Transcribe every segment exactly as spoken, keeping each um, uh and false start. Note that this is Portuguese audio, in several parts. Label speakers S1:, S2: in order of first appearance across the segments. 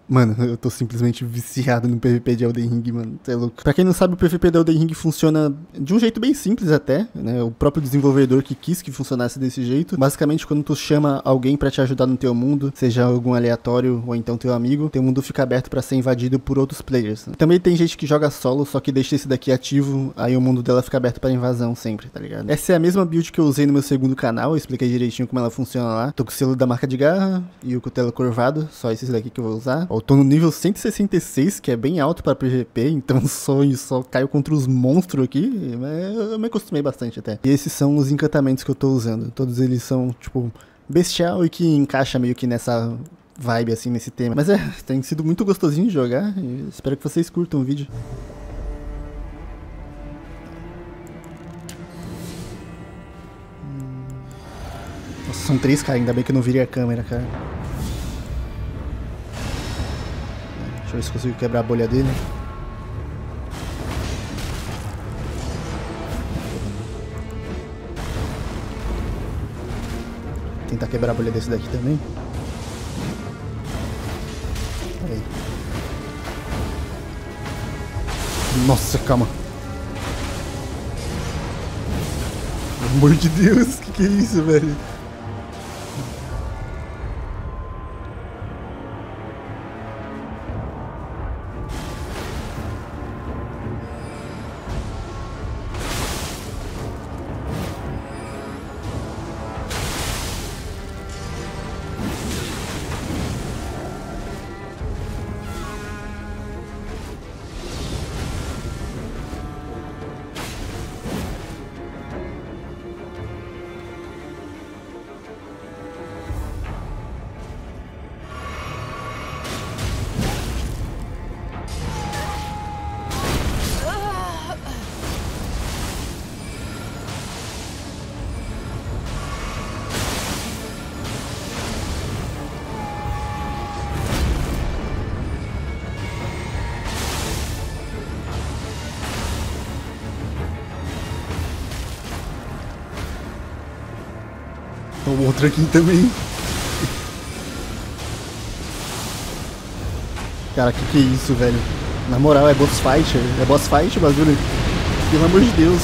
S1: Mano, eu tô simplesmente viciado no P V P de Elden Ring, mano. Você é louco. Pra quem não sabe, o P V P de Elden Ring funciona de um jeito bem simples até, né? O próprio desenvolvedor que quis que funcionasse desse jeito. Basicamente, quando tu chama alguém pra te ajudar no teu mundo, seja algum aleatório ou então teu amigo, teu mundo fica aberto pra ser invadido por outros players. Também tem gente que joga solo, só que deixa esse daqui ativo, aí o mundo dela fica aberto pra invasão sempre, tá ligado? Essa é a mesma build que eu usei no meu segundo canal, eu expliquei direitinho como ela funciona lá. Tô com o selo da marca de garra e o cutelo curvado, só esses daqui que eu vou usar. Eu tô no nível cento e sessenta e seis, que é bem alto pra P V P, então só, só caio contra os monstros aqui, mas eu me acostumei bastante até. E esses são os encantamentos que eu tô usando. Todos eles são, tipo, bestial e que encaixa meio que nessa vibe, assim, nesse tema. Mas é, tem sido muito gostosinho de jogar e espero que vocês curtam o vídeo. Nossa, são três, cara, ainda bem que eu não virei a câmera, cara. Deixa eu ver se consigo quebrar a bolha dele. Tentar quebrar a bolha desse daqui também. Aí. Nossa, calma. Pelo amor de Deus, que que é isso, velho? O outro aqui também. Cara, que que é isso, velho? Na moral, é boss fight? É boss fight o bagulho? Pelo amor de Deus.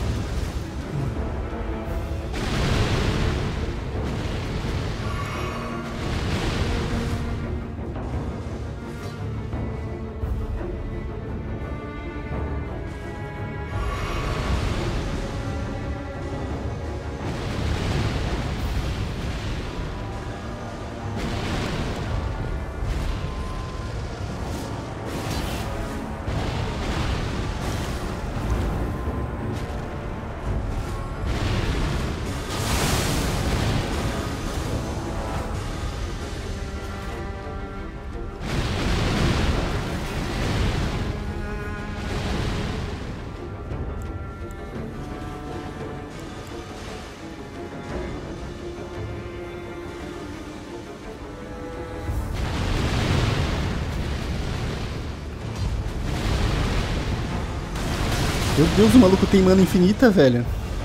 S1: Meu Deus, o maluco tem mana infinita, velho.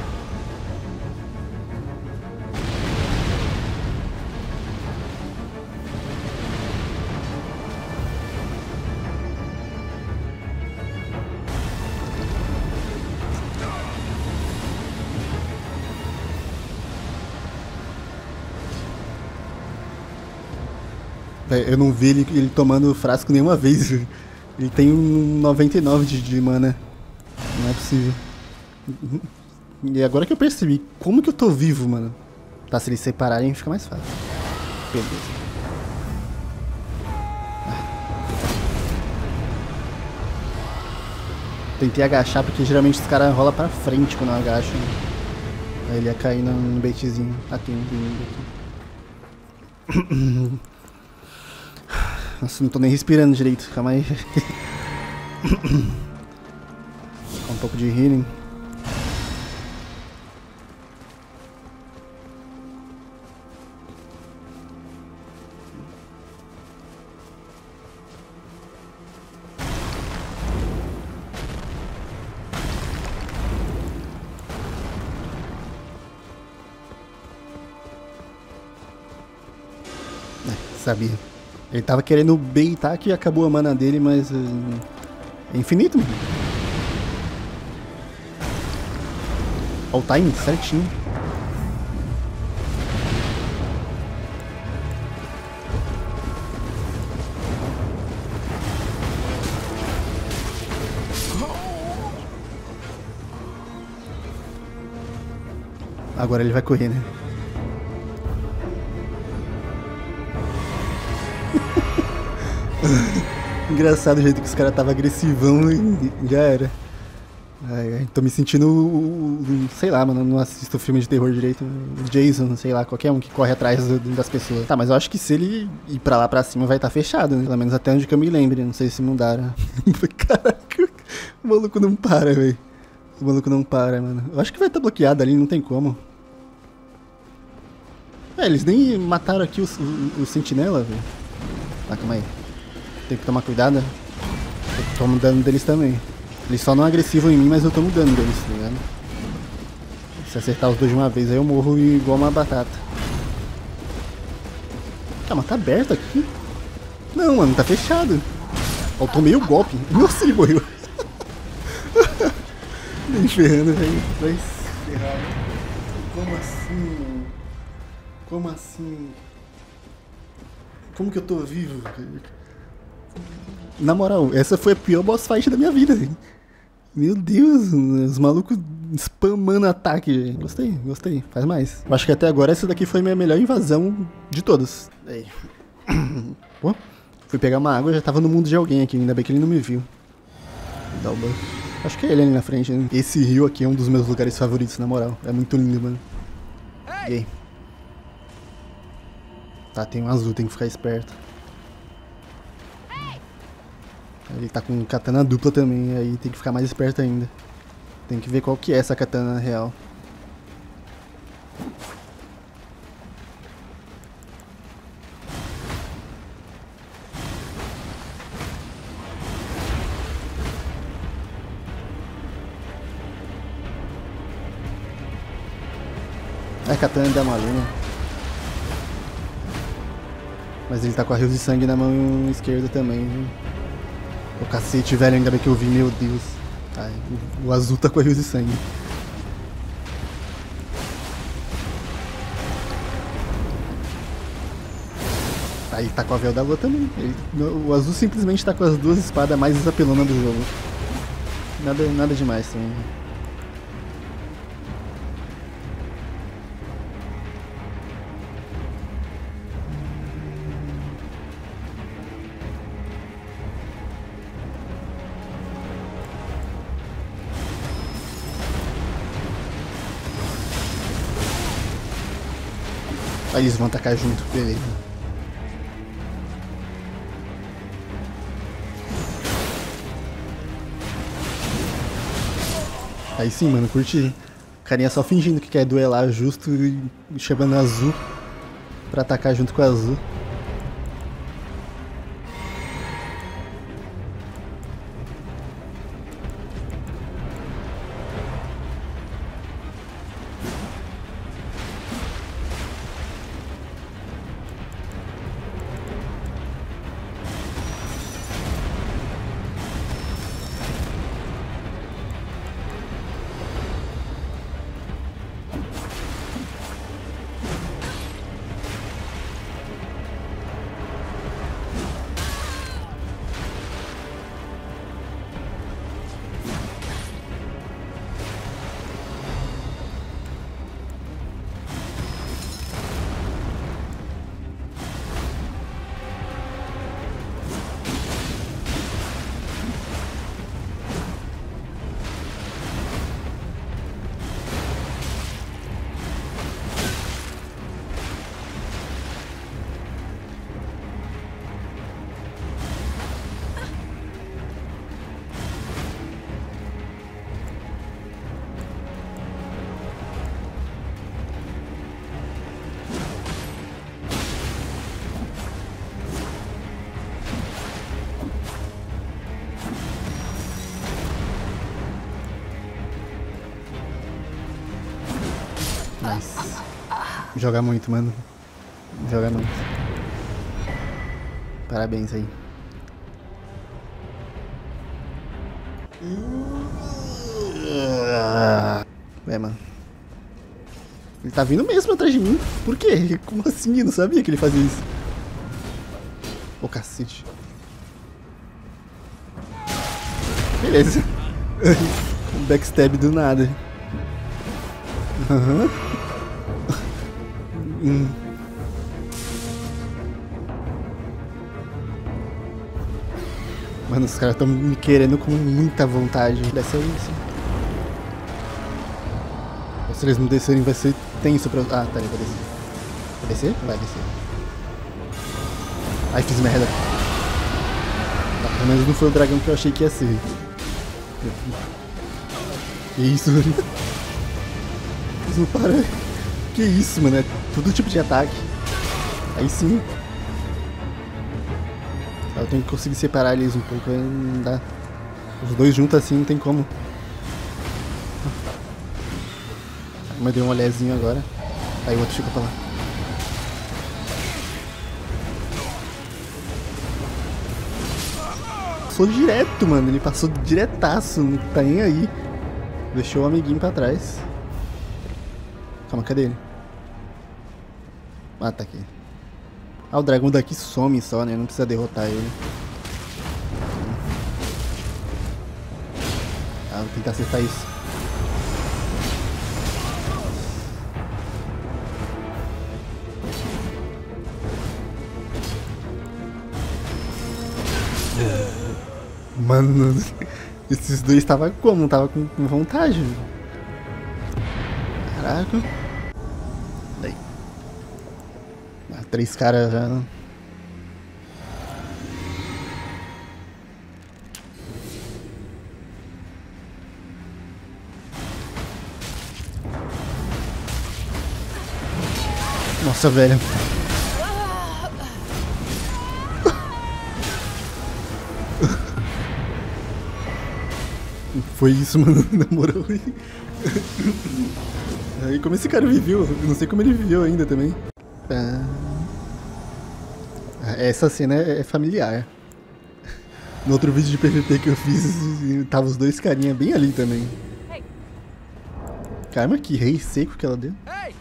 S1: Eu não vi ele, ele tomando frasco nenhuma vez. Ele tem um noventa e nove de, de mana. Não é possível. E agora que eu percebi, como que eu tô vivo, mano? Tá, se eles separarem fica mais fácil. Beleza. Tentei agachar porque geralmente os caras rolam pra frente quando eu agacho. Aí ele ia cair no, no baitzinho. Ah, tem um inimigo aqui. Nossa, não tô nem respirando direito. Calma aí. Um pouco de healing. É, sabia. Ele tava querendo baitar que acabou a mana dele, mas... Uh, é infinito, mano. Olha o timing, certinho. Agora ele vai correr, né? Engraçado o jeito que os caras tava agressivão e já era. Ai, ai, tô me sentindo, sei lá, mano, não assisto filme de terror direito. Jason, sei lá, qualquer um que corre atrás das pessoas. Tá, mas eu acho que se ele ir pra lá pra cima vai estar tá fechado, né? Pelo menos até onde que eu me lembre, não sei se mudaram. Caraca, o maluco não para, velho. O maluco não para, mano. Eu acho que vai estar tá bloqueado ali, não tem como. É, eles nem mataram aqui o, o, o sentinela, velho. Tá, calma aí. Tem que tomar cuidado. Eu tomo dano deles também. Eles só não agressivam em mim, mas eu tomo dano deles, tá ligado? Se acertar os dois de uma vez, aí eu morro igual uma batata. Ah, mas tá aberto aqui? Não, mano, tá fechado. Eu tomei o golpe. Nossa, ele morreu. Nem ferrando, velho. Vai se ferrar. Como assim, mano? Como assim? Como que eu tô vivo? Na moral, essa foi a pior boss fight da minha vida. Meu Deus, os malucos spamando ataque. Gostei, gostei. Faz mais. Acho que até agora essa daqui foi a minha melhor invasão de todas. Aí. Pô, fui pegar uma água, já tava no mundo de alguém aqui. Ainda bem que ele não me viu. Dá o buff. Acho que é ele ali na frente, né? Esse rio aqui é um dos meus lugares favoritos, na moral. É muito lindo, mano. E aí? Tá, tem um azul, tem que ficar esperto. Ele tá com katana dupla também, aí tem que ficar mais esperto ainda. Tem que ver qual que é essa katana real. É a katana da Maluna. Mas ele tá com a rios de sangue na mão esquerda também, viu? O cacete, velho, ainda bem que eu vi, meu Deus. Ai, o, o azul tá com a rios de sangue. Aí tá com a véu da lua também. Ele, o azul simplesmente tá com as duas espadas mais apelonas do jogo. Nada, nada demais também. Aí eles vão atacar junto, beleza. Aí sim, mano, curti. O carinha só fingindo que quer duelar justo e chamando azul pra atacar junto com o azul. Nice. Joga muito, mano. Joga muito. Parabéns aí. Ué, mano. Ele tá vindo mesmo atrás de mim. Por quê? Como assim? Eu não sabia que ele fazia isso. Ô, cacete. Beleza. Um backstab do nada. Aham. Uhum. hum. Mano, os caras tão me querendo com muita vontade. Desce aí, sim. Se eles não descerem, vai ser tenso pra... Ah, tá ali, vai descer. Vai descer? Vai descer. Ai, fiz merda. Tá, pelo menos não foi o dragão que eu achei que ia ser. Que isso, velho? Eles não param. Que isso, mano? É todo tipo de ataque. Aí sim. Eu tenho que conseguir separar eles um pouco, aí não dá. Os dois juntos assim não tem como. Mas deu um olhézinho agora. Aí o outro fica pra lá. Passou direto, mano. Ele passou diretaço, não tá nem aí. Deixou o amiguinho pra trás. Calma, cadê ele? Ah, tá aqui. Ah, o dragão daqui some só, né? Não precisa derrotar ele. Ah, vou tentar acertar isso. Mano, esses dois estavam como? Tava com vontade. Caraca. Daí. Ah, três caras já. Nossa, velho. Foi isso, mano, na moral. Aí como esse cara viveu, eu não sei como ele viveu ainda também. Essa cena é familiar. No outro vídeo de P V P que eu fiz, tava os dois carinha bem ali também. Caramba, que rei seco que ela deu.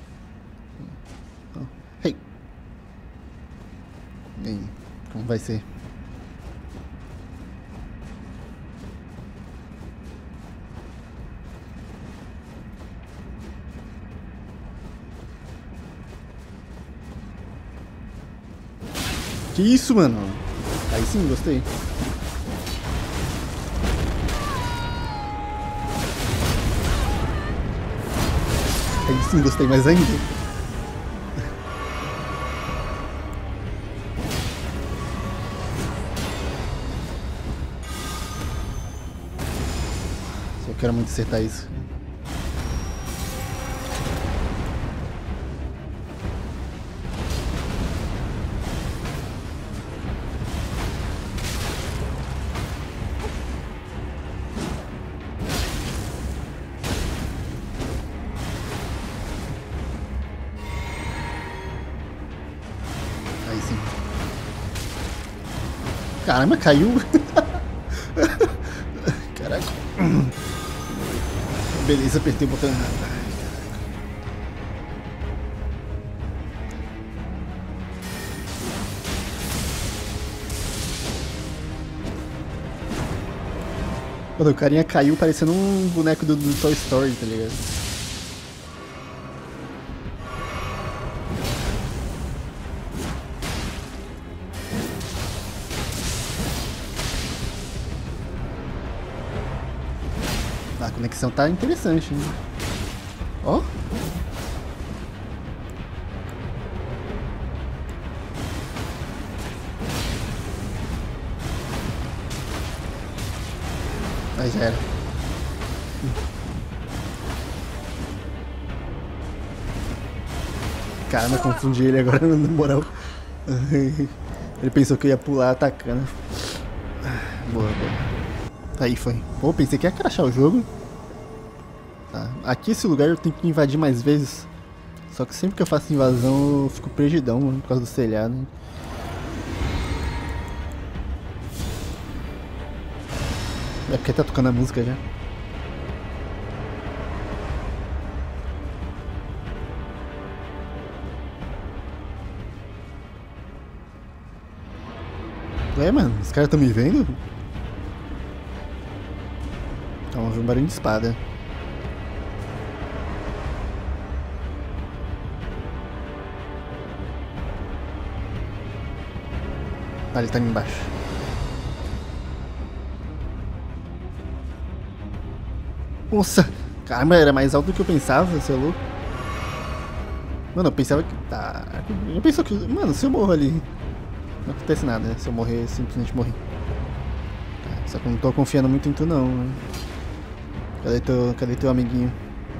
S1: Oh, hey. Ei, como vai ser? Que isso, mano? Aí sim, gostei. Aí sim, gostei mais ainda. Eu quero muito acertar isso. Caramba, caiu. Caraca. Beleza, apertei o botão errado. Quando o carinha caiu parecendo um boneco do, do Toy Story, tá ligado? A conexão tá interessante, né? Ó. Aí já era. Caramba, confundi ele agora, na moral. Ele pensou que eu ia pular atacando. Boa, boa. Aí foi. Pô, pensei que ia crashar o jogo. Tá. Aqui esse lugar eu tenho que invadir mais vezes. Só que sempre que eu faço invasão eu fico perdidão, mano, por causa do telhado. É porque tá tocando a música já. É, mano, os caras tão me vendo? Então, ouvi um barulho de espada. Ah, ele tá ali embaixo. Nossa! Caramba, era mais alto do que eu pensava, você é louco? Mano, eu pensava que... Tá... Eu pensava que... Mano, se eu morro ali... Não acontece nada, né? Se eu morrer, simplesmente morri. Tá, só que eu não tô confiando muito em tu, não. Né? Cadê teu... Cadê teu amiguinho?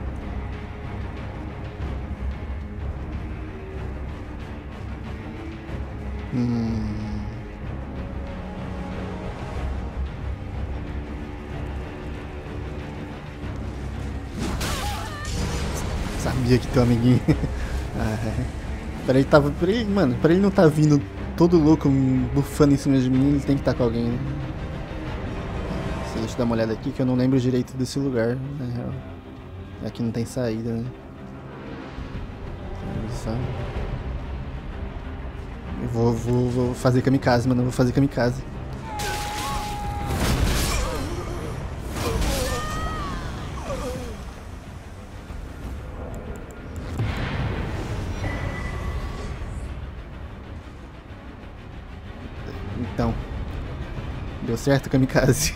S1: Hum... Sabia que teu amiguinho... ah, é. Pra ele tava... Pra ele, mano, pra ele não tá vindo todo louco, bufando em cima de mim, ele tem que estar tá com alguém, né? Deixa eu dar uma olhada aqui que eu não lembro direito desse lugar, na real. Aqui não tem saída, né? Só... Eu vou, vou, vou fazer kamikaze, mano, eu vou fazer kamikaze. Então, deu certo, kamikaze.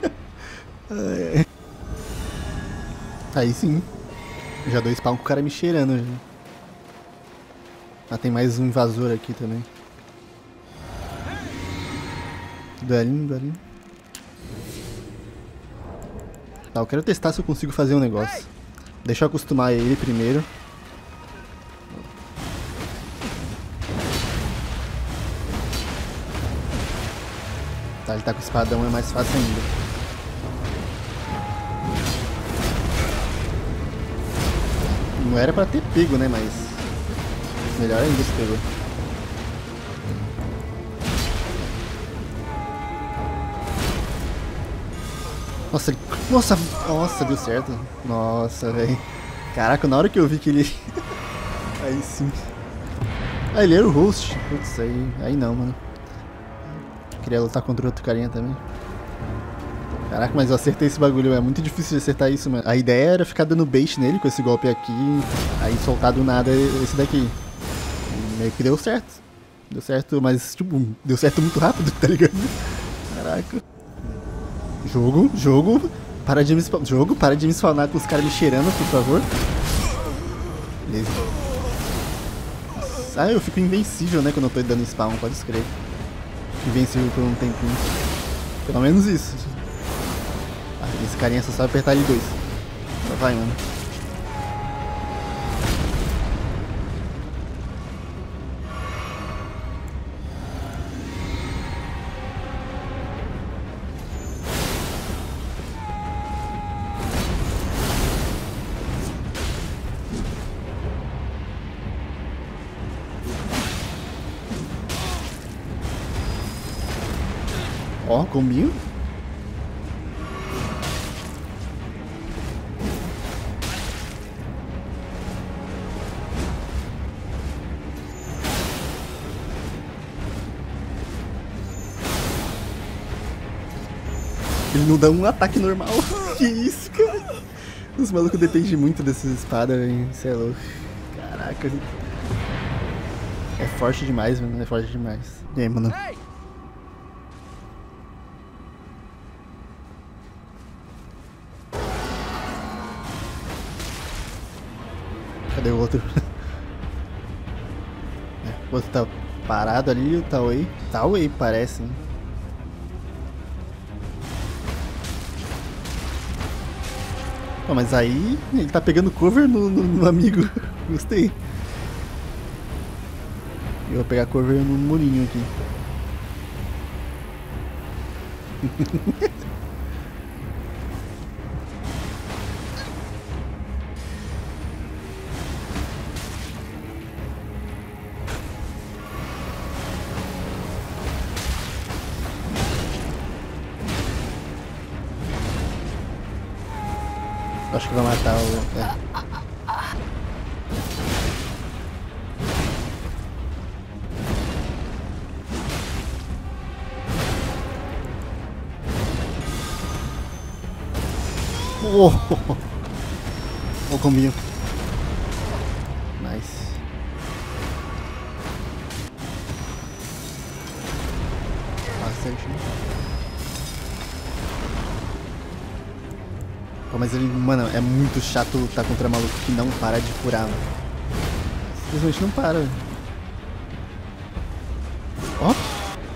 S1: Aí sim, já dou spawn com o cara me cheirando já. Ah, tem mais um invasor aqui também. Duelinho, duelinho. Tá, eu quero testar se eu consigo fazer um negócio. Deixa eu acostumar ele primeiro. Tá, ele tá com o espadão, é mais fácil ainda. Não era pra ter pego, né, mas... melhor ainda se pegou. Nossa, nossa, nossa, deu certo. Nossa, velho. Caraca, na hora que eu vi que ele... aí sim. Ah, ele era o host. Putz, aí, aí não, mano. Queria lutar contra outro carinha também. Caraca, mas eu acertei esse bagulho. É muito difícil de acertar isso, mano. A ideia era ficar dando bait nele com esse golpe aqui. Aí soltar do nada esse daqui. E meio que deu certo. Deu certo, mas tipo, deu certo muito rápido, tá ligado? Caraca. Jogo, jogo. Para de me spawnar. Jogo, para de me spawnar com os caras me cheirando, por favor. Beleza. Ah, eu fico invencível, né, quando eu tô dando spawn, pode escrever. Invencível por um tempinho. Pelo menos isso. Ah, esse carinha só sabe apertar L dois. Só vai, mano. Ó, combinho. Ele não dá um ataque normal. Que isso, cara? Os malucos dependem muito dessas espadas, velho. Você é louco. Caraca. É forte demais, mano. É forte demais. E aí, mano? Cadê o outro? O outro tá parado ali, o Tawei. Tawei parece, né? Pô, mas aí ele tá pegando cover no, no, no amigo. Gostei. Eu vou pegar cover no murinho aqui. Acho que vai matar o... É. Oh, o combinho. Nice. Bastante. Pô, mas ele, mano, é muito chato lutar contra maluco que não para de curar, mano. Simplesmente não para. Ó. Oh.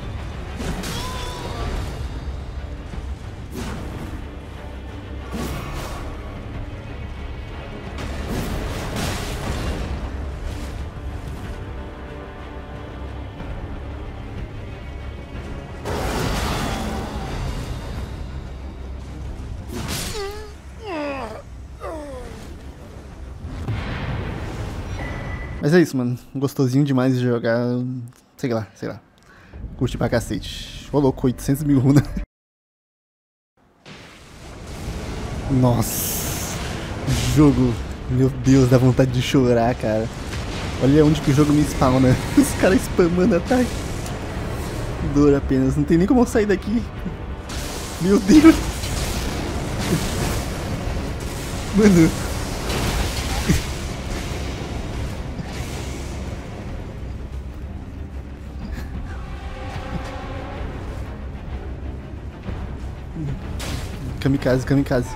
S1: Mas é isso, mano. Gostosinho demais de jogar. Sei lá, sei lá. Curti pra cacete. Ô louco, oitocentos mil runas. Nossa. Jogo. Meu Deus, dá vontade de chorar, cara. Olha onde que o jogo me spawna. Os caras spamando ataque. Dor apenas. Não tem nem como eu sair daqui. Meu Deus. Mano. Kamikaze, kamikaze.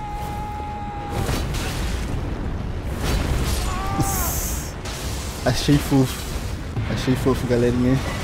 S1: Achei fofo. Achei fofo, galerinha.